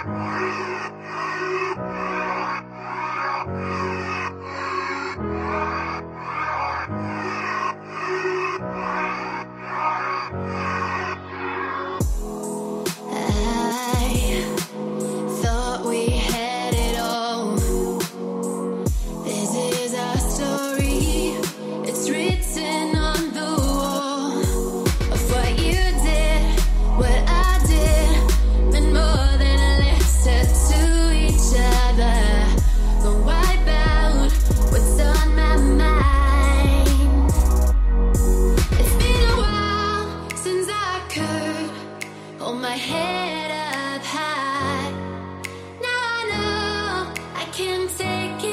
thought we had it all. This is our story. It's written on the wall of what you did, what I did, meant more than a letter to each other. Gonna wipe out what's on my mind. It's been a while since I could hold my head up high. Now I know I can take it.